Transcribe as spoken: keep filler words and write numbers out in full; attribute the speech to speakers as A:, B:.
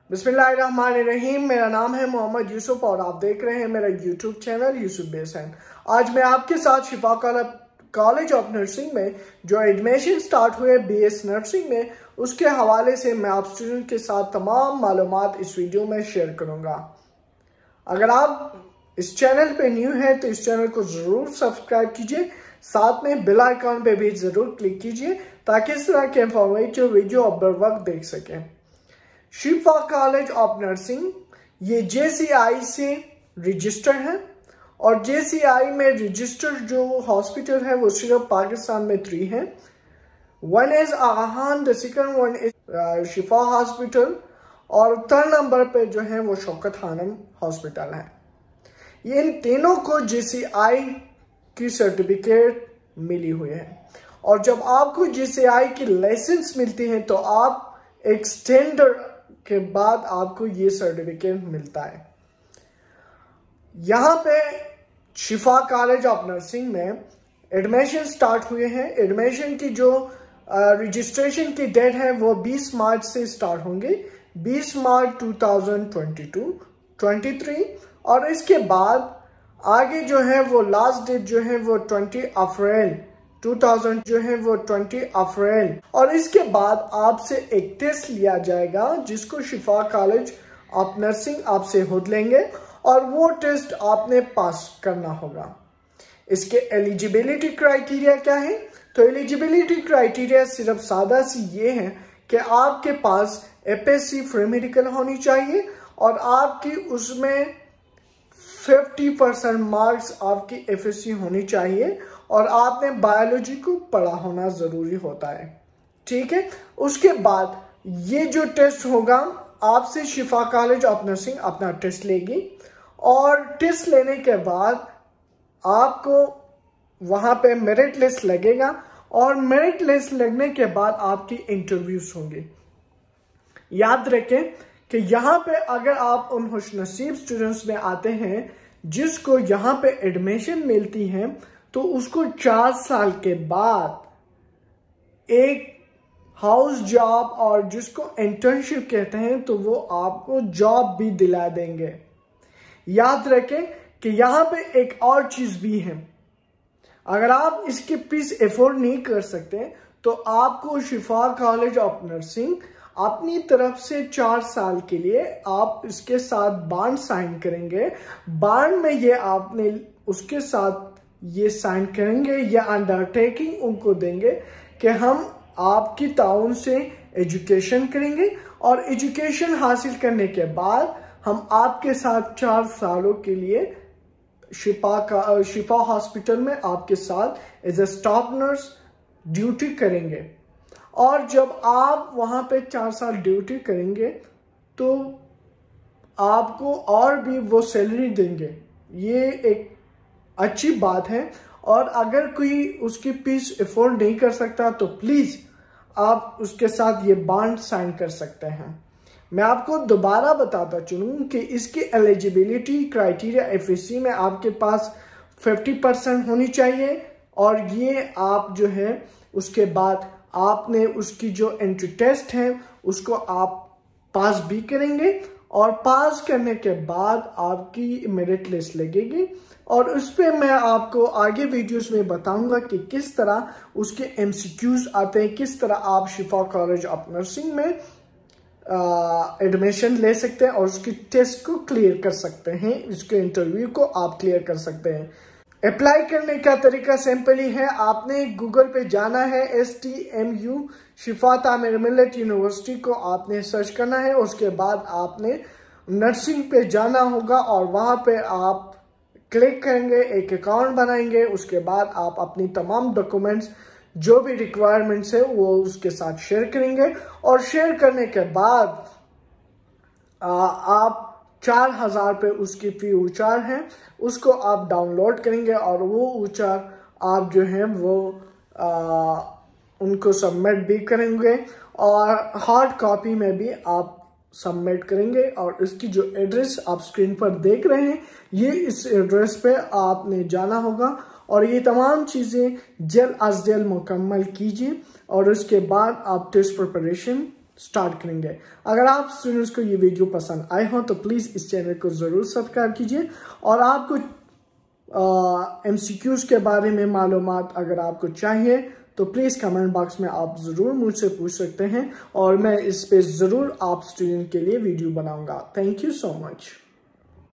A: बिस्मिल्लाहिर्रहमानिर्रहीम। मेरा नाम है मोहम्मद यूसुफ और आप देख रहे हैं मेरा यूट्यूब चैनल यूसुफ बेसन। आज मैं आपके साथ शिफा कॉलेज ऑफ नर्सिंग में जो एडमिशन स्टार्ट हुए बीएस नर्सिंग में, उसके हवाले से मैं आप स्टूडेंट के साथ तमाम मालूमात इस वीडियो में शेयर करूंगा। अगर आप इस चैनल पे न्यू हैं तो इस चैनल को ज़रूर सब्सक्राइब कीजिए, साथ में बेल आइकॉन पे भी ज़रूर क्लिक कीजिए ताकि इस तरह के इंफॉर्मेटिव वीडियो आप बर वक्त देख सकें। शिफा कॉलेज ऑफ नर्सिंग ये जेसीआई से रजिस्टर्ड है और जेसीआई में रजिस्टर्ड जो हॉस्पिटल है वो सिर्फ पाकिस्तान में थ्री है। One is Ahan, the second one is Shifa hospital और थर्ड नंबर पे जो है वो शौकत खानम हॉस्पिटल है। ये इन तीनों को जेसीआई की सर्टिफिकेट मिली हुई है और जब आपको जेसीआई की लाइसेंस मिलती है तो आप एक स्टैंडर्ड के बाद आपको ये सर्टिफिकेट मिलता है। यहाँ पे शिफा कॉलेज ऑफ नर्सिंग में एडमिशन स्टार्ट हुए हैं। एडमिशन की जो रजिस्ट्रेशन की डेट है वो बीस मार्च से स्टार्ट होंगे, बीस मार्च दो हज़ार बाईस तेईस, और इसके बाद आगे जो है वो लास्ट डेट जो है वो बीस अप्रैल दो हज़ार जो है वो बीस अप्रैल, और इसके बाद आपसे एक टेस्ट लिया जाएगा जिसको शिफा कॉलेज ऑफ नर्सिंग आपसे खुद लेंगे और वो टेस्ट आपने पास करना होगा। इसके एलिजिबिलिटी क्राइटेरिया क्या है? तो एलिजिबिलिटी क्राइटेरिया सिर्फ सादा सी ये है कि आपके पास एफएससी फ्री मेडिकल होनी चाहिए और आपकी उसमें पचास परसेंट मार्क्स आपकी एफएससी होनी चाहिए और आपने बायोलॉजी को पढ़ा होना जरूरी होता है। ठीक है, उसके बाद ये जो टेस्ट होगा आपसे शिफा कॉलेज ऑफ नर्सिंग अपना टेस्ट लेगी और टेस्ट लेने के बाद आपको वहां पे मेरिट लिस्ट लगेगा और मेरिट लिस्ट लगने के बाद आपकी इंटरव्यूज होंगे। याद रखें कि यहाँ पे अगर आप उन खुशनसीब स्टूडेंट्स में आते हैं जिसको यहाँ पे एडमिशन मिलती है तो उसको चार साल के बाद एक हाउस जॉब और जिसको इंटर्नशिप कहते हैं तो वो आपको जॉब भी दिला देंगे। याद रखें कि यहाँ पे एक और चीज भी है, अगर आप इसकी फीस एफोर्ड नहीं कर सकते तो आपको शिफा कॉलेज ऑफ नर्सिंग अपनी तरफ से चार साल के लिए आप इसके साथ बॉन्ड साइन करेंगे। बॉन्ड में ये आपने उसके साथ ये साइन करेंगे या अंडरटेकिंग उनको देंगे कि हम आपकी ताउन से एजुकेशन करेंगे और एजुकेशन हासिल करने के बाद हम आपके साथ चार सालों के लिए शिफा का शिफा हॉस्पिटल में आपके साथ as a staff nurse duty करेंगे और जब आप वहां पे चार साल ड्यूटी करेंगे तो आपको और भी वो सैलरी देंगे। ये एक अच्छी बात है और अगर कोई उसकी फीस अफोर्ड नहीं कर सकता तो प्लीज आप उसके साथ ये बॉन्ड साइन कर सकते हैं। मैं आपको दोबारा बताता चलूं कि इसकी एलिजिबिलिटी क्राइटेरिया एफएससी में आपके पास पचास परसेंट होनी चाहिए और ये आप जो है उसके बाद आपने उसकी जो एंट्री टेस्ट है उसको आप पास भी करेंगे और पास करने के बाद आपकी मेरिट लिस्ट लगेगी और उस पर मैं आपको आगे वीडियोस में बताऊंगा कि किस तरह उसके एमसीक्यूज आते हैं, किस तरह आप शिफा कॉलेज ऑफ नर्सिंग में एडमिशन ले सकते हैं और उसकी टेस्ट को क्लियर कर सकते हैं, इसके इंटरव्यू को आप क्लियर कर सकते हैं। अप्लाई करने का तरीका सिंपल ही है, आपने गूगल पे जाना है, एस टी एम यू शिफा तामीर मिल्लत यूनिवर्सिटी को आपने सर्च करना है। उसके बाद आपने नर्सिंग पे जाना होगा और वहां पे आप क्लिक करेंगे, एक अकाउंट बनाएंगे, उसके बाद आप अपनी तमाम डॉक्यूमेंट्स जो भी रिक्वायरमेंट्स है वो उसके साथ शेयर करेंगे और शेयर करने के बाद आ, आप चार हजार पे उसकी फी उचार है उसको आप डाउनलोड करेंगे और वो उचार आप जो है वो आ, उनको सबमिट भी करेंगे और हार्ड कॉपी में भी आप सबमिट करेंगे और इसकी जो एड्रेस आप स्क्रीन पर देख रहे हैं ये इस एड्रेस पे आपने जाना होगा और ये तमाम चीजें जल्द अज जल्द मुकम्मल कीजिए और उसके बाद आप टेस्ट प्रिपरेशन स्टार्ट करेंगे। अगर आप स्टूडेंट्स को ये वीडियो पसंद आए हो तो प्लीज़ इस चैनल को ज़रूर सब्सक्राइब कीजिए, और आपको एमसीक्यूज़ के बारे में मालूमात अगर आपको चाहिए तो प्लीज़ कमेंट बॉक्स में आप ज़रूर मुझसे पूछ सकते हैं, और मैं इस पे ज़रूर आप स्टूडेंट के लिए वीडियो बनाऊंगा। Thank you so much.